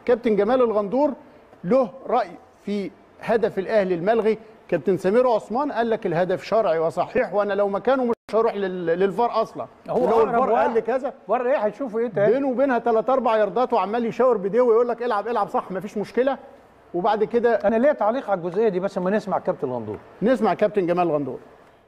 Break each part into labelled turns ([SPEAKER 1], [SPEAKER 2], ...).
[SPEAKER 1] كابتن جمال الغندور له راي في هدف الاهلي الملغي. كابتن سمير عثمان قال لك الهدف شرعي وصحيح، وانا لو مكانه مش هروح للفار اصلا.
[SPEAKER 2] هو
[SPEAKER 1] لو الفار قال لي كذا
[SPEAKER 2] بره ايه هيشوفوا ايه تاني؟
[SPEAKER 1] بينه وبينها 3 4 ياردات وعمال يشاور بايديه ويقول لك العب العب صح مفيش مشكله. وبعد كده
[SPEAKER 2] انا ليا تعليق على الجزئيه دي، بس اما نسمع كابتن الغندور.
[SPEAKER 1] نسمع كابتن جمال الغندور.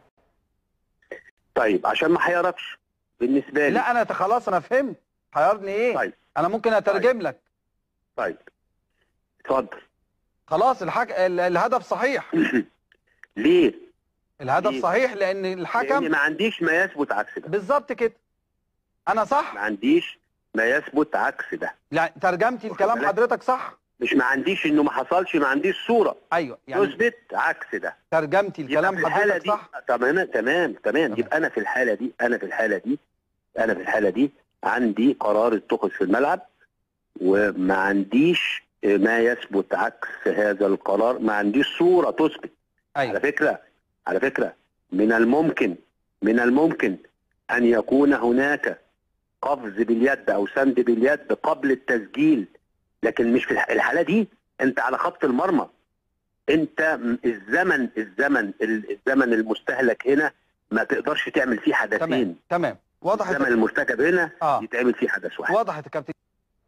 [SPEAKER 3] طيب عشان ما حيركش بالنسبه لي.
[SPEAKER 4] لا انا خلاص انا فهمت حيرني ايه.
[SPEAKER 3] طيب
[SPEAKER 4] انا ممكن اترجم لك.
[SPEAKER 3] طيب اتفضل.
[SPEAKER 4] خلاص الهدف صحيح.
[SPEAKER 3] ليه؟
[SPEAKER 4] الهدف
[SPEAKER 3] ليه؟
[SPEAKER 4] صحيح لان الحكم
[SPEAKER 3] لأن ما عنديش ما يثبت عكس ده.
[SPEAKER 4] بالظبط كده. انا صح؟
[SPEAKER 3] ما عنديش ما يثبت عكس ده.
[SPEAKER 4] يعني ترجمتي الكلام حضرتك صح؟
[SPEAKER 3] مش ما عنديش انه ما حصلش، ما عنديش صوره
[SPEAKER 4] ايوه يعني
[SPEAKER 3] تثبت عكس ده.
[SPEAKER 4] ترجمتي الكلام حضرتك صح؟
[SPEAKER 3] تمام. يبقى انا في الحاله دي اندي قرار اتخذ في الملعب، وما عنديش ما يثبت عكس هذا القرار، ما عنديش صوره تثبت.
[SPEAKER 4] أيوة.
[SPEAKER 3] على فكره من الممكن ان يكون هناك قفز باليد او سند باليد قبل التسجيل، لكن مش في الحاله دي. انت على خط المرمى، انت الزمن المستهلك هنا ما تقدرش تعمل فيه حدثين.
[SPEAKER 4] تمام وضحت.
[SPEAKER 3] الزمن المرتكب هنا يتعمل فيه حدث واحد.
[SPEAKER 4] وضحت يا كابتن.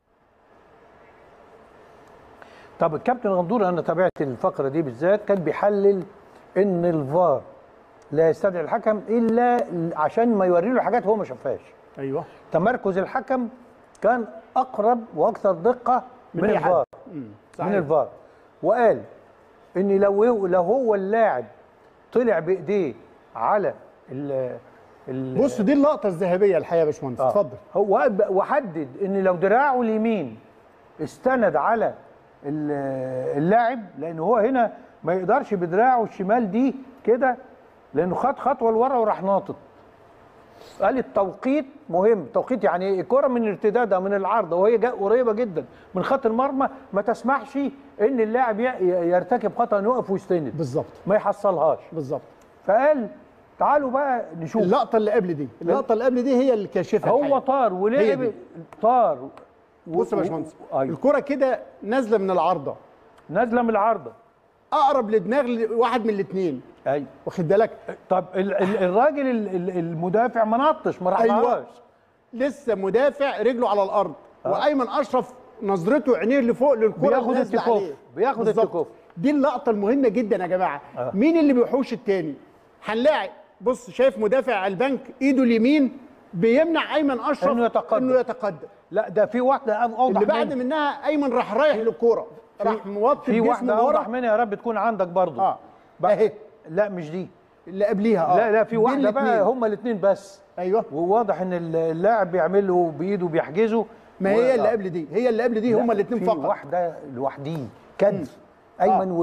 [SPEAKER 2] طب الكابتن الغندور انا تابعت الفقره دي بالذات، كان بيحلل ان الفار لا يستدعي الحكم الا عشان ما يوري له حاجات هو ما شافهاش.
[SPEAKER 1] ايوه.
[SPEAKER 2] تمركز الحكم كان اقرب واكثر دقه من الفار. من الفار. وقال ان لو هو اللاعب طلع بايديه على
[SPEAKER 1] بص دي اللقطه الذهبيه الحقيقه يا باشمهندس. اتفضل.
[SPEAKER 2] هو وحدد ان لو دراعه اليمين استند على اللاعب، لان هو هنا ما يقدرش بدراعه الشمال دي كده، لانه خد خطوه لورا وراح ناطط. قال التوقيت مهم. توقيت يعني الكره من ارتدادها من العارضه وهي قريبه جدا من خط المرمى ما تسمحش ان اللاعب يرتكب خطا انه يقف ويستند.
[SPEAKER 1] بالظبط.
[SPEAKER 2] ما يحصلهاش.
[SPEAKER 1] بالظبط.
[SPEAKER 2] فقال تعالوا بقى نشوف
[SPEAKER 1] اللقطه اللي قبل دي هي اللي كاشفها.
[SPEAKER 2] هو طار ولعب طار.
[SPEAKER 1] بص يا باشمهندس الكره كده نازله من العارضه.
[SPEAKER 2] نازله من العارضه
[SPEAKER 1] اقرب لدماغ واحد من الاثنين.
[SPEAKER 2] ايوه
[SPEAKER 1] واخد بالك.
[SPEAKER 2] طب الراجل المدافع ما نطش، ما راحش.
[SPEAKER 1] أيوة. لسه مدافع رجله على الارض. وايمن اشرف نظرته عينيه لفوق للكره
[SPEAKER 2] بياخد التكوف. بياخد التكوف.
[SPEAKER 1] دي اللقطه المهمه جدا يا جماعه. مين اللي بيحوش الثاني؟ هنلاعب. بص شايف مدافع على البنك ايده اليمين بيمنع ايمن اشرف انه يتقدم.
[SPEAKER 2] لا ده في واحده اوضح
[SPEAKER 1] اللي بعد منها ايمن راح رايح للكوره، راح موطي
[SPEAKER 2] في واحده اوضح منها. يا رب تكون عندك برضه.
[SPEAKER 1] اهي.
[SPEAKER 2] لا مش دي
[SPEAKER 1] اللي قبليها.
[SPEAKER 2] لا في واحده بقى هما الاثنين بس.
[SPEAKER 1] ايوه.
[SPEAKER 2] وواضح ان اللاعب بيعمل له بايده بيحجزه.
[SPEAKER 1] ما هي اللي قبل دي هما الاثنين فقط.
[SPEAKER 2] في واحده لوحديه كدر. ايمن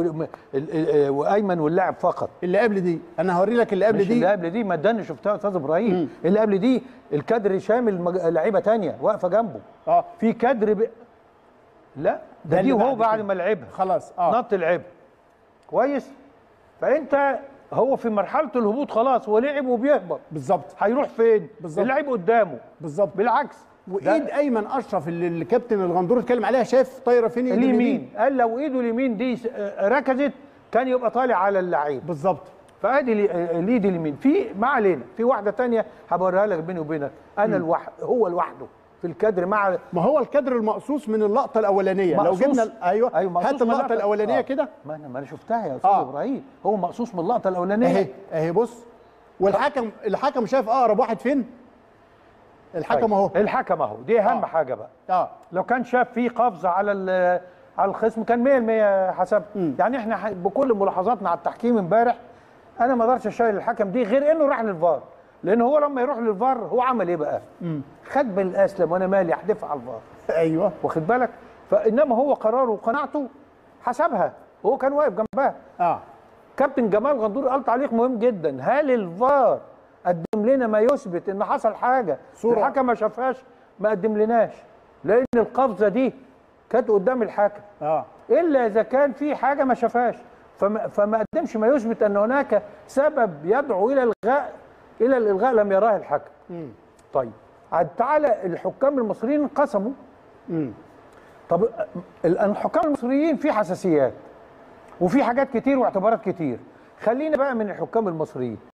[SPEAKER 2] وايمن واللاعب فقط.
[SPEAKER 1] اللي قبل دي انا هوري لك اللي قبل دي.
[SPEAKER 2] اللي قبل دي ما اداني شفتها يا استاذ ابراهيم. اللي قبل دي الكادر شامل لعيبه ثانيه واقفه جنبه. في كادر لا ده دي وهو بعد ما لعبها
[SPEAKER 1] خلاص
[SPEAKER 2] نط لعبها كويس. فانت هو في مرحله الهبوط خلاص، هو لعب وبيهبط.
[SPEAKER 1] بالظبط.
[SPEAKER 2] هيروح فين؟
[SPEAKER 1] بالظبط.
[SPEAKER 2] اللعيب قدامه.
[SPEAKER 1] بالظبط.
[SPEAKER 2] بالعكس.
[SPEAKER 1] وايد ايمن اشرف اللي الكابتن الغندور اتكلم عليها، شايف طايره فين؟ ايده
[SPEAKER 2] اليمين. قال لو ايده اليمين دي ركزت كان يبقى طالع على اللعيب.
[SPEAKER 1] بالظبط.
[SPEAKER 2] فادي الايد اليمين. في ما علينا في واحده ثانيه هبوريها لك بيني وبينك. انا هو لوحده في الكادر مع
[SPEAKER 1] ما هو الكادر المقصوص من اللقطه الاولانيه. لو جبنا
[SPEAKER 2] ايوه
[SPEAKER 1] هات اللقطه الاولانيه كده.
[SPEAKER 2] ما انا شفتها يا استاذ ابراهيم. هو مقصوص من اللقطه الاولانيه
[SPEAKER 1] اهي بص. والحكم شايف اقرب واحد فين؟ الحكم اهو.
[SPEAKER 2] الحكم اهو. دي اهم حاجه بقى. لو كان شاف في قفزه على الخصم كان 100% حسب. يعني احنا بكل ملاحظاتنا على التحكيم امبارح انا ما اقدرش اشيل الحكم دي غير انه راح للفار. لان هو لما يروح للفار هو عمل ايه بقى؟ خد بالاسلم وانا مالي احدفها على الفار.
[SPEAKER 1] ايوه
[SPEAKER 2] واخد بالك؟ فانما هو قراره وقناعته حسبها وهو كان واقف جنبها. كابتن جمال غندور قال تعليق مهم جدا. هل الفار قدم لنا ما يثبت ان حصل حاجه الحكم ما شافهاش؟ ما قدم لناش، لان القفزه دي كانت قدام الحكم. الا اذا كان في حاجه ما شافهاش. فما قدمش ما يثبت ان هناك سبب يدعو الى الالغاء لم يراه الحكم. طيب تعالى الحكام المصريين انقسموا. طب الحكام المصريين في حساسيات وفي حاجات كتير واعتبارات كتير. خلينا بقى من الحكام المصريين.